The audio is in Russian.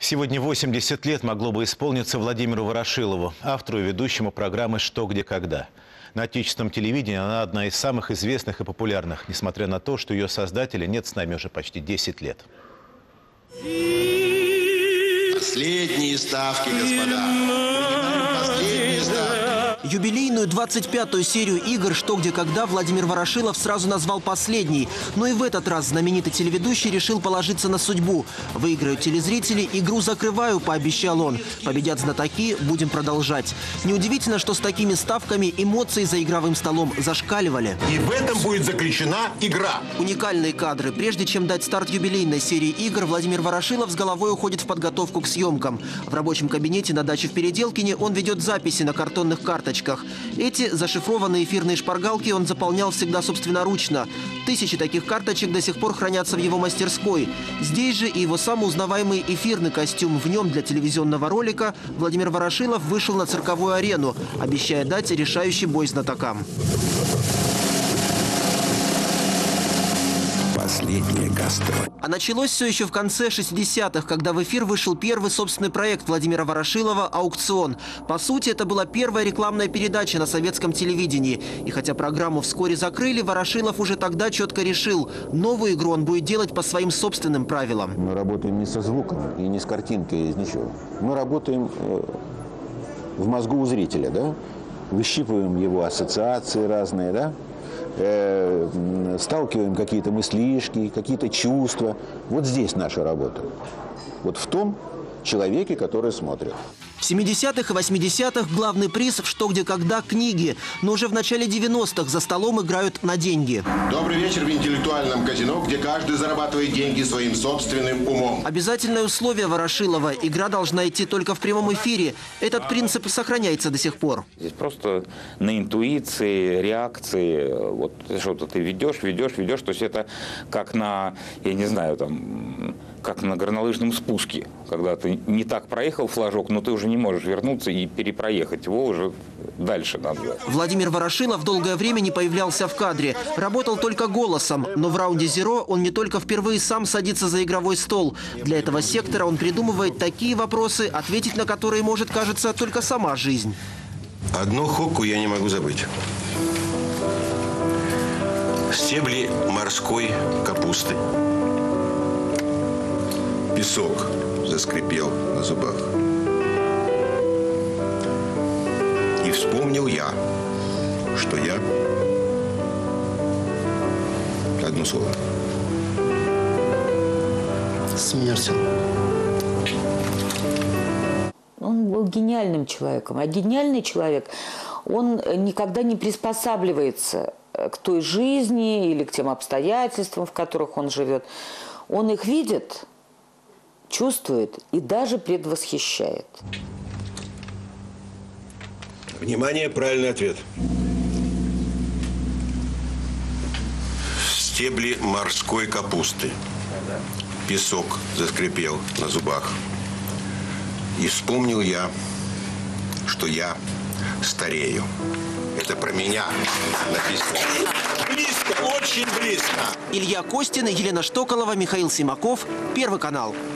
Сегодня 80 лет могло бы исполниться Владимиру Ворошилову, автору и ведущему программы «Что, где, когда». На отечественном телевидении она одна из самых известных и популярных, несмотря на то, что ее создателя нет с нами уже почти 10 лет. Последние ставки, господа. Последние ставки. Юбилейную 25-ю серию игр «Что, где, когда» Владимир Ворошилов сразу назвал последней. Но и в этот раз знаменитый телеведущий решил положиться на судьбу. Выиграют телезрители, игру закрываю, пообещал он. Победят знатоки, будем продолжать. Неудивительно, что с такими ставками эмоции за игровым столом зашкаливали. И в этом будет заключена игра. Уникальные кадры. Прежде чем дать старт юбилейной серии игр, Владимир Ворошилов с головой уходит в подготовку к съемкам. В рабочем кабинете на даче в Переделкине он ведет записи на картонных карточках. Эти зашифрованные эфирные шпаргалки он заполнял всегда собственноручно. Тысячи таких карточек до сих пор хранятся в его мастерской. Здесь же и его самый узнаваемый эфирный костюм. В нем для телевизионного ролика Владимир Ворошилов вышел на цирковую арену, обещая дать решающий бой знатокам. Последняя гастроль. А началось все еще в конце 60-х, когда в эфир вышел первый собственный проект Владимира Ворошилова «Аукцион». По сути, это была первая рекламная передача на советском телевидении. И хотя программу вскоре закрыли, Ворошилов уже тогда четко решил – новую игру он будет делать по своим собственным правилам. Мы работаем не со звуком и не с картинкой, из ничего. Мы работаем в мозгу у зрителя, да? Выщипываем его ассоциации разные, да? Сталкиваем какие-то мыслишки, какие-то чувства. Вот здесь наша работа. Вот в том человеке, который смотрит. В 70-х и 80-х главный приз в «Что, где, когда» – книги. Но уже в начале 90-х за столом играют на деньги. Добрый вечер в интеллектуальном казино, где каждый зарабатывает деньги своим собственным умом. Обязательное условие Ворошилова – игра должна идти только в прямом эфире. Этот принцип сохраняется до сих пор. Здесь просто на интуиции, реакции. Вот что-то ты ведешь. То есть это как на, я не знаю, там, как на горнолыжном спуске. Когда ты не так проехал флажок, но ты уже не можешь вернуться и перепроехать его уже дальше надо. Владимир Ворошилов долгое время не появлялся в кадре. Работал только голосом. Но в раунде «Зеро» он не только впервые сам садится за игровой стол. Для этого сектора он придумывает такие вопросы, ответить на которые может, кажется, только сама жизнь. Одну хокку я не могу забыть. Стебли морской капусты. Песок заскрипел на зубах. И вспомнил я, что я... Одно слово. Смертен. Он был гениальным человеком. А гениальный человек, он никогда не приспосабливается к той жизни или к тем обстоятельствам, в которых он живет. Он их видит, чувствует и даже предвосхищает. Внимание, правильный ответ. Стебли морской капусты. Песок заскрипел на зубах. И вспомнил я, что я старею. Это про меня написано. Близко, очень близко. Илья Костин, Елена Штоколова, Михаил Симаков. Первый канал.